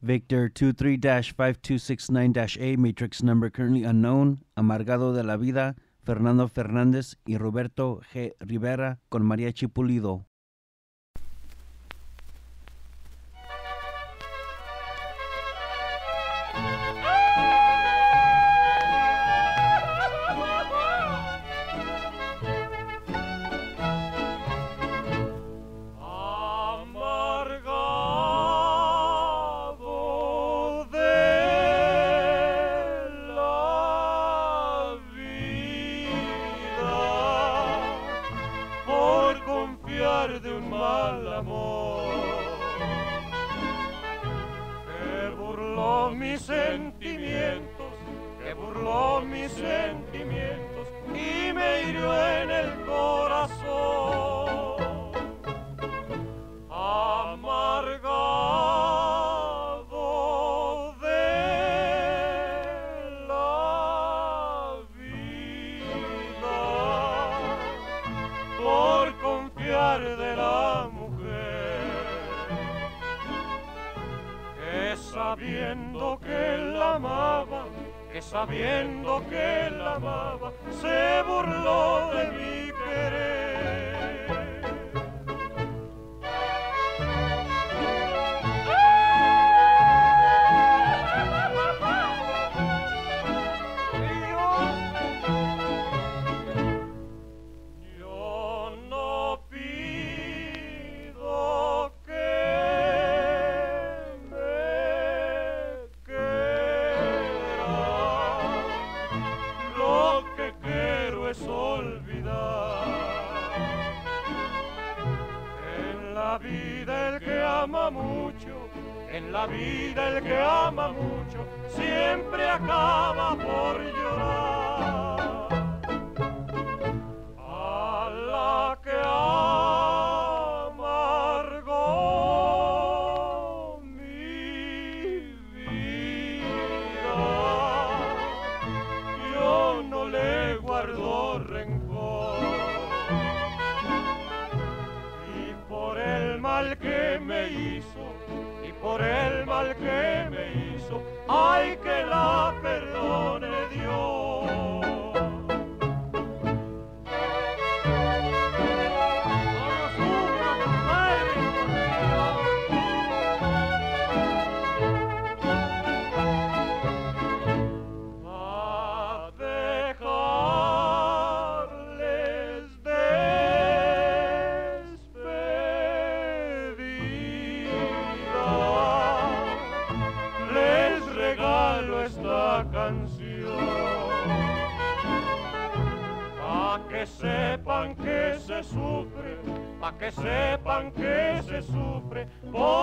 Victor 23-5269-A, matrix number currently unknown, Amargado de la Vida, Fernando Fernández y Roberto G. Rivera con Mariachi Pulido. De un mal amor que burló mis sentimientos, y me hirió en el corazón. Amargado de la vida por confiar de la mujer que sabiendo que la amaba, se burló de mi querer. En la vida el que ama mucho siempre acaba por llorar. A la que amargó mi vida, yo no le guardo rencor. Y por el mal que me hizo, ay, que la perdone Dios. A dejarles esta canción pa' que sepan que se sufre,